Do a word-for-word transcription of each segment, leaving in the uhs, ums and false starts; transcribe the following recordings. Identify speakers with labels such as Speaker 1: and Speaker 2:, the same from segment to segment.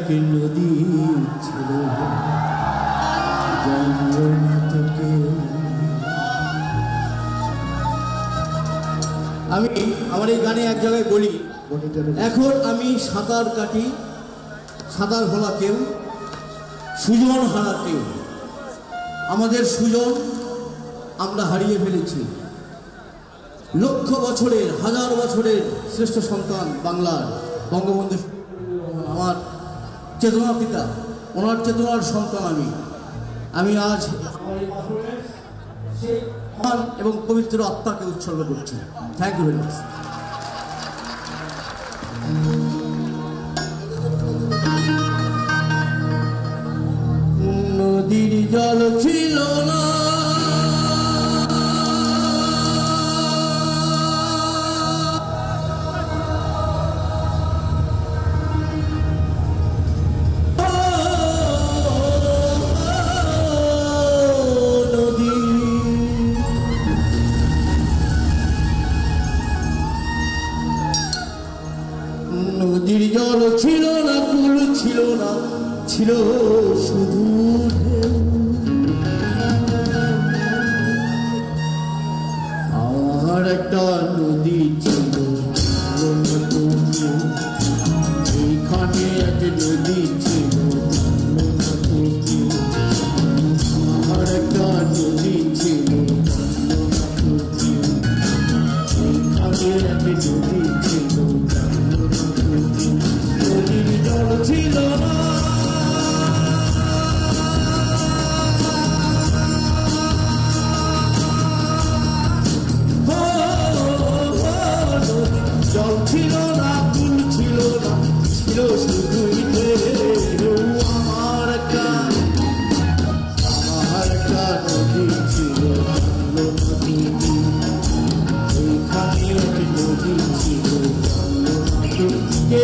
Speaker 1: নদী ছিল জানলো না তো কেউ। আমি আমার এই গানে এক জায়গায় বলি, এখন আমি সাঁতার কাটি, সাঁতার ভোলা কেউ, সুজন হারা কেউ। আমাদের সুজন আমরা হারিয়ে ফেলেছি। লক্ষ বছরের, হাজার বছরের শ্রেষ্ঠ সন্তান বাংলার বঙ্গবন্ধু, আমার চেতনা পিতা, ওনার চেতনার সন্তান আমি। আমি আজ মহান এবং পবিত্র আত্মাকে উৎসর্গ করছি। Thank you very much. নদীর জল ছিল না, নদীর জল ছিল না, কুল ছিল না, ছিল শুধু আর একটা নদী ছিল এইখানে এক নদী ছিল আর একটা নদী ছিল এইখানে এক নদী ছিল। নদীর জল ছিল না, জল ছিল না, ফুল ছিল না, ছিল শুধুই ঢেউ। আমার একটা আমার একটা নদী ছিল, এইখানে এক নদী ছিল কে।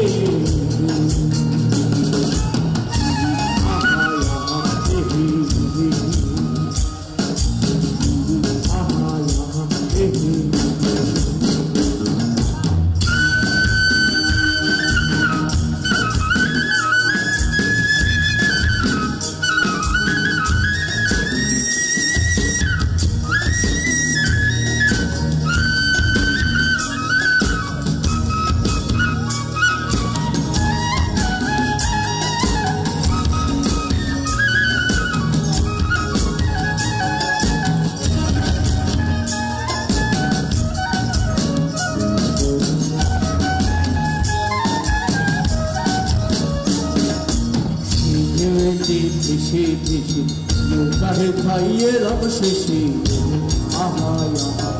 Speaker 1: ভেসে ভেসে নৌকাহে খাইয়ে রব শেষে আহা আহা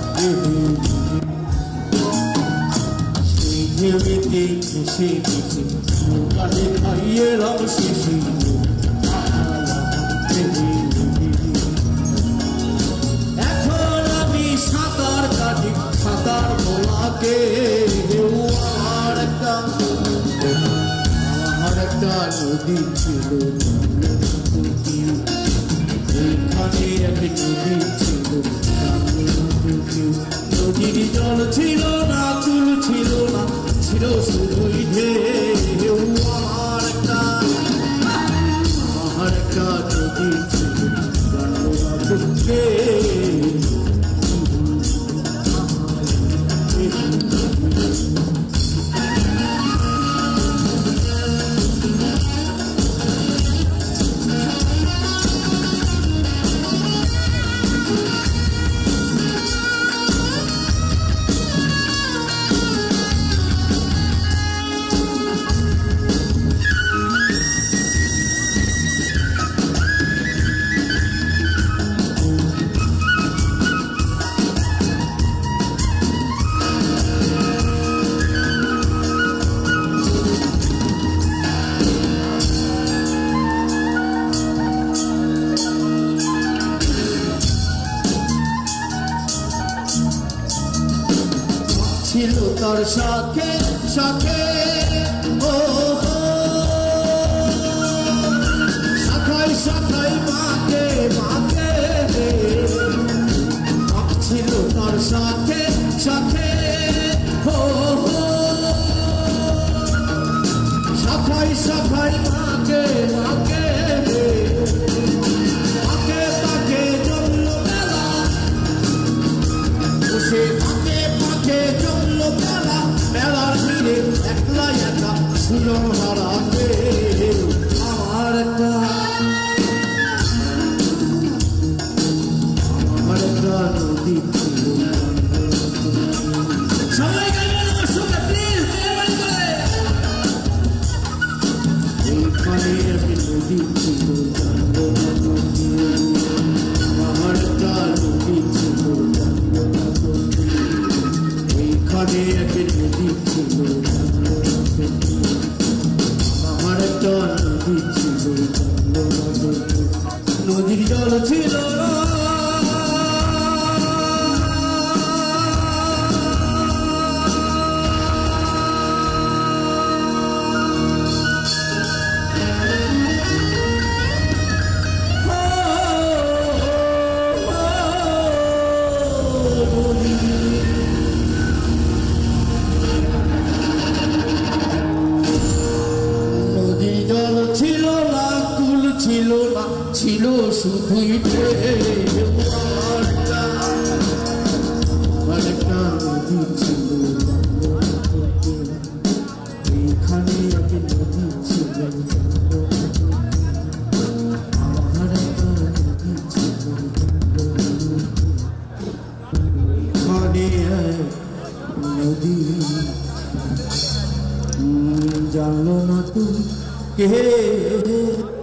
Speaker 1: সেই ঢেউতে ভেসে ভেসে নৌকাহে খাইয়ে রব শেষে আহা আহা। এখন আমি সাঁতার কাটি, সাঁতার ভোলাকে আমার একটা আমার একটা নদী ছিল, এইখানে এক নদী ছিল। নদীর জল ছিল না, কুল ছিল না, ছিল শুধুই ঢেউ। আমার একটা আমার একটা নদী ছিল, কে ছিল তার সাথে সাথে ও শাখায় শাখায় মাকে মাকে ছিল তার সাথে সাথে ও শাখায় শাখায় ছিল না ছিল না ছিল শুধুই আরেকটা নদী ছিল এখানে এক নদী ছিল আমার একটা নদী ছিল এখানে এক নদী জানলো না তুই কে